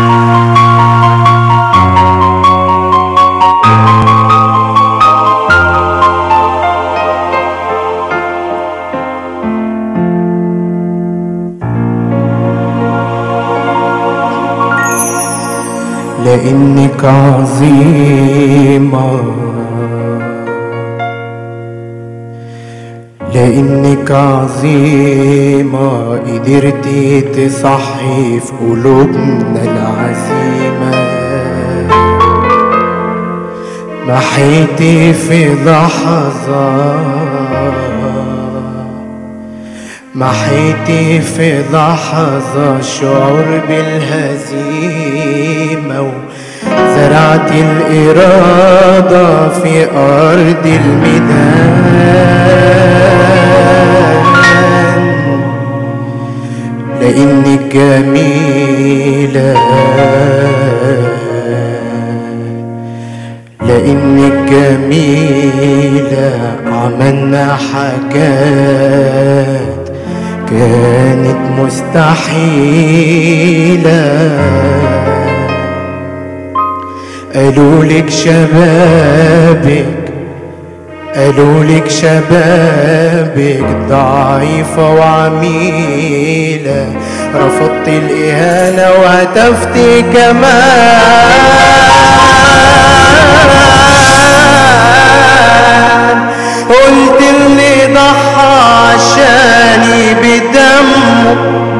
لأنك عظيمة، لأنك عظيمة قدرتي تصحي في قلوبنا العزيمة. محيتي في لحظة، محيتي في لحظة شعور بالهزيمة، وزرعت الإرادة في أرض الميدان. لأنك جميلة، لأنك جميلة عملنا حاجات كانت مستحيلة. قالولك شبابك، قالولك شبابك ضعيفة وعميلة، رفضت الإهانة وهتفت كمان. قلت اللي ضحى عشاني بدمه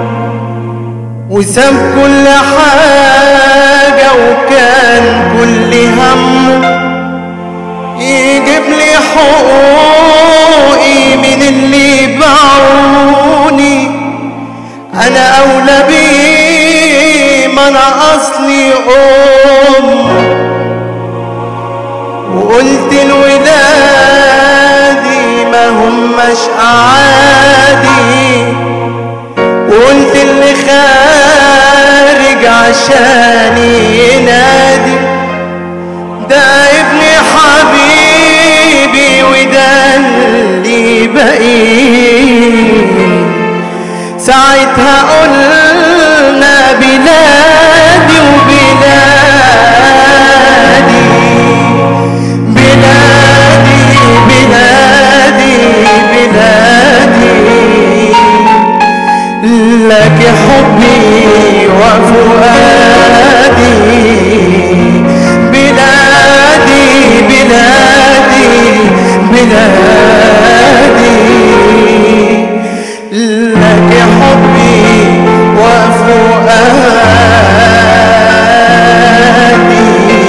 وساب كل حاجة وكان كل همه يجيب لي حقوقي من اللي باعوني. أنا أولى بيه، ما أنا أصلي وقلت الولادي ما هماش أعادي، وقلت اللي خارج عشاني ينادي ده ابني حبيبي وده اللي بقيه. ساعتها قلنا بلادي وبلادي، بلادي بلادي بلادي، لك حبي وفؤادي. بلادي بلادي بلادي، لك حبي وفؤادي.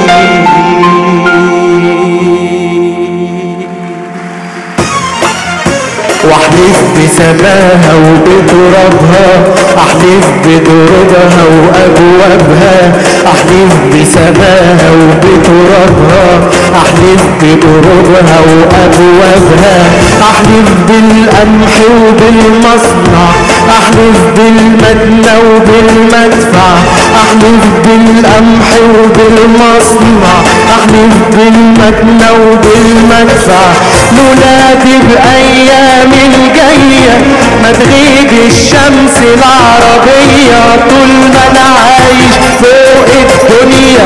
واحلف بسماها وبترابها، احلف بدروبها وابوابها، احلف بسماها وبترابها، احلف بدروبها وابوابها، احلف بالقمح وبالمصنع، احلف بالمدنى وبالمدفع، احلف بالقمح وبالمصنع، احلف بالمدنى وبالمدفع. لولادي بأيام الجاية ما تغيب الشمس العربية طول ما انا عايش فوق الدنيا.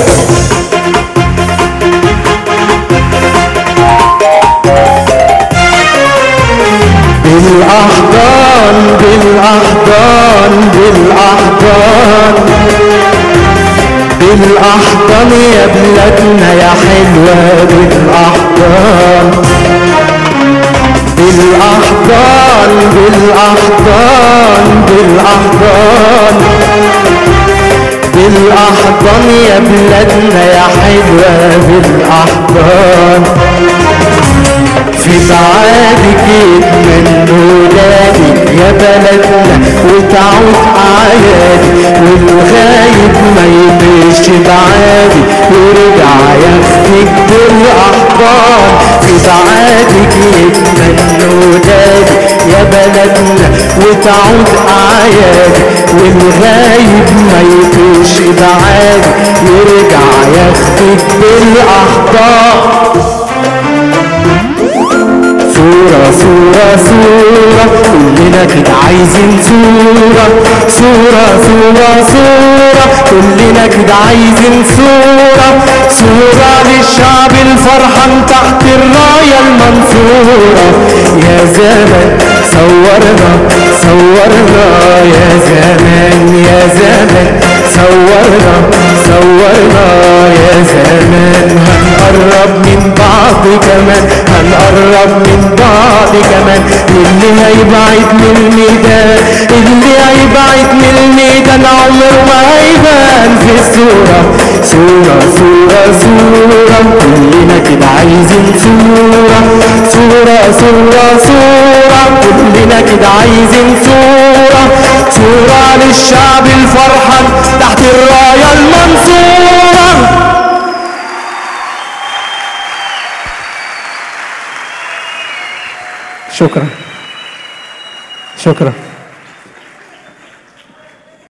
بالأحضان بالأحضان بالأحضان بالأحضان يا بلادنا يا حلوة. بالأحضان بالأحضان بالأحضان بالأحضان بالأحضان يا بلادنا يا حلوة. بالأحضان في بعادك يتمنوا ولادك يا بلدنا وتعود أعيادي، والغايب ما يبقاش بعادي ويرجع ياخدك بالأحضان. في بعادك يتمنوا ولادك يا بلدنا وتعود أعيادي، والغايب ما يبقاش بعادي يرجع ياخدك بالأحضان. صورة صورة صورة كلنا كده عايزين صورة صورة صورة صورة كلنا كده عايزين صورة صورة للشعب الفرحان تحت الراية المنصورة يا زمان صورنا صورنا يا زمان يا زمان صورنا صورنا يا زمان هنقرب من بعض كمان هنقرب من بعض كمان اللي هيبعد من الميدان اللي هيبعد من الميدان عمره ما هيبان في الصورة صورة صورة صورة كلنا كده عايزين صورة صورة صورة صورة كلنا كده عايزين صورة صورة للشعب الفرحان تحت الراية المنصورة. شكرا شكرا.